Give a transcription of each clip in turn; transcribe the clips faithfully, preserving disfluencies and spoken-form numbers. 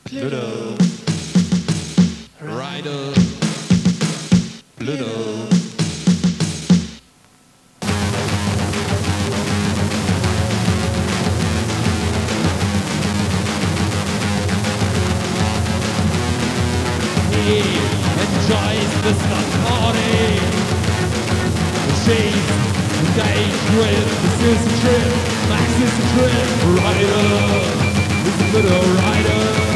Pluto, Rider, Pluto. He enjoys the stuff party. She's the day trip, the Susan trip, Max is the trip. Rider, is a little rider.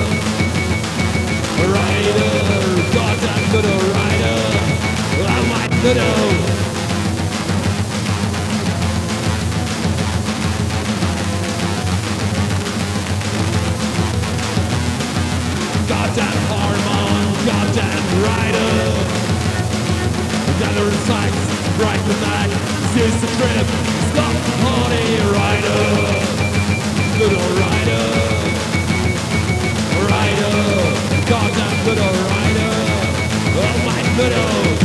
Rider, goddamn little rider. Oh my little. Goddamn hormone, goddamn rider. Gather sights, bright the night. Here's the trip, stop the party. Rider, little rider. Rider, goddamn little rider. Oh my little.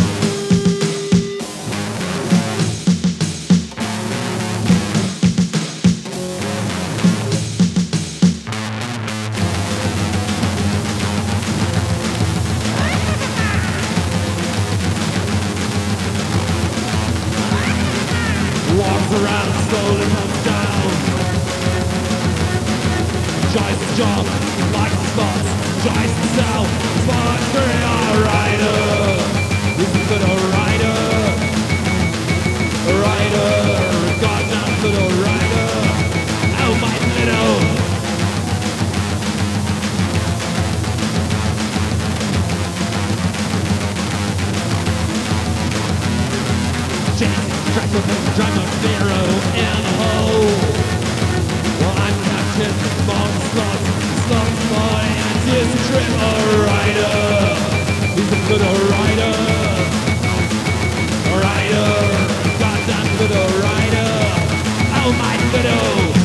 Walks around, slowly comes down. Tries to jump, likes the spots, tries to sell. Spots for a rider. He's a little rider. A rider, goddamn little rider. Oh my little. Track with him, drive a Pharaoh in a hole. Well, I'm Captain Monslot, Slot Boy, and here's the trip. A rider, he's a little rider. A rider, goddamn little rider. Oh my little.